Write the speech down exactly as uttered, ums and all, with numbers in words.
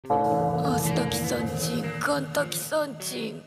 アスタキサンチン、カンタキサンチン。